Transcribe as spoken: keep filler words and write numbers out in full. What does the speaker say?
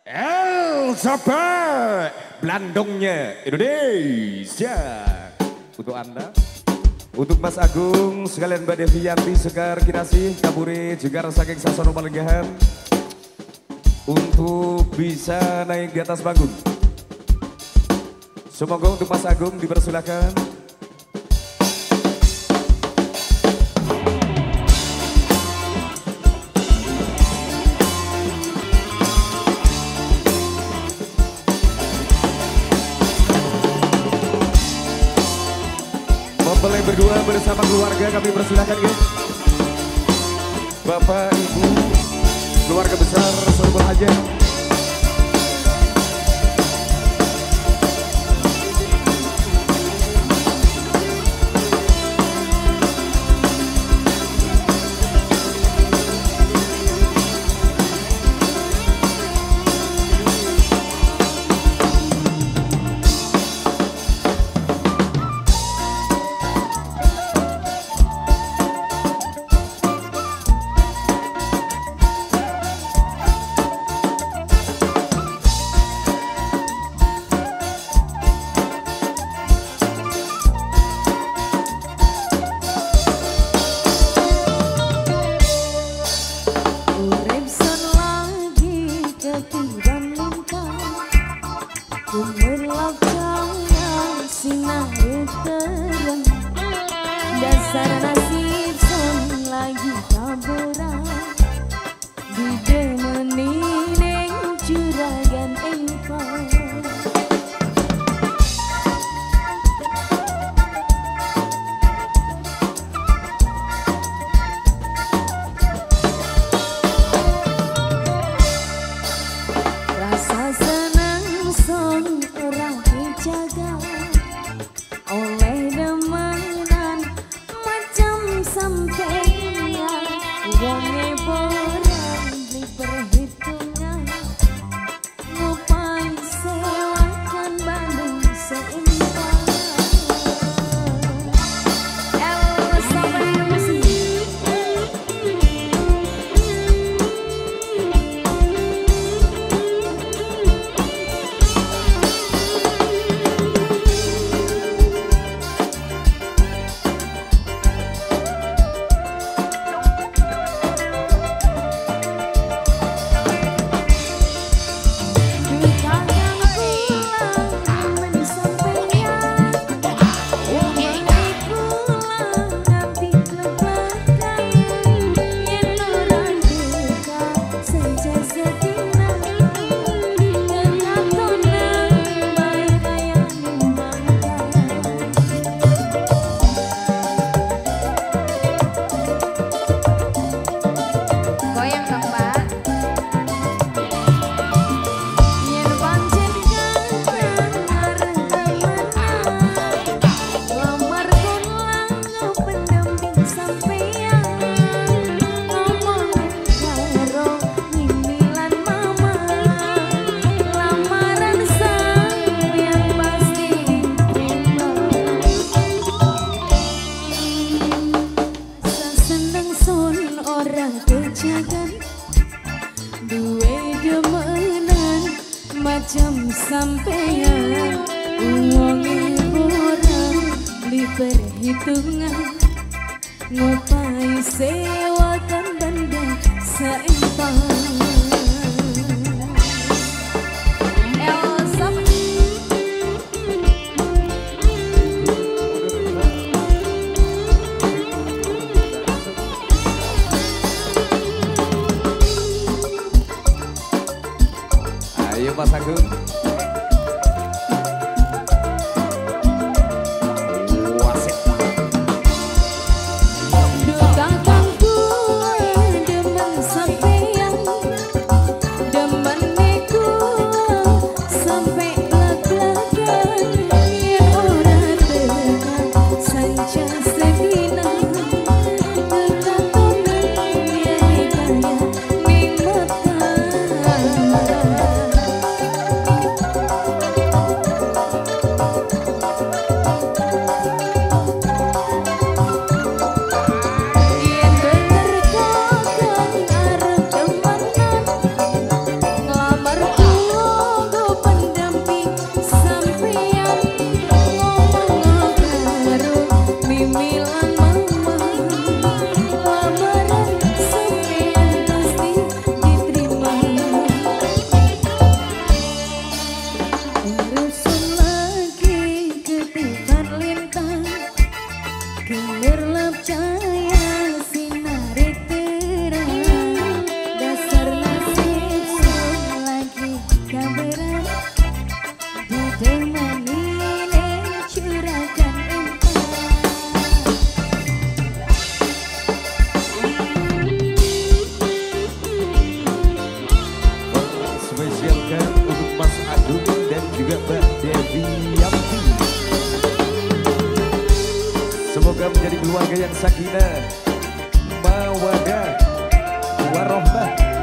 El Sabar Blandongnya Indonesia. Untuk Anda, untuk Mas Agung, sekalian Mbak Devianti, Sekar Kinasih, Kaburi, juga saking Sasono Malegahan, untuk bisa naik di atas panggung. Semoga untuk Mas Agung dipersilakan. Mempelai berdua bersama keluarga kami persilakan, guys. Bapak, Ibu, keluarga besar, Sorbol aja. Dasar nasib son lagi taburan di demeni neng juragan engkau. Rasa senang son orang dijaga oleh demenan macam sampeyan, wonge borang di perhitungan, ngupai sewakan Bandung seimbang. El Sabar duwe demenan macam sampeyan, wonge borang di perhitungan, ngupai sewakan Bandung seimbang. Ayo Mas Agung. Wasit. Kakangku demen sampeyan, demen niku sampai lag-lagan, yen ora tekan sanca sedina, kekakonan yen kaya ning mata. spesialkan untuk Mas Agung dan juga Mbak Devi Yanti. Semoga menjadi keluarga yang sakinah, mawadah, warohmah.